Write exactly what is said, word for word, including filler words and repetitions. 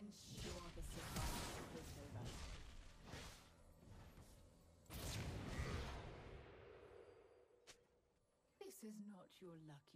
ensure the survival is over. This is not your lucky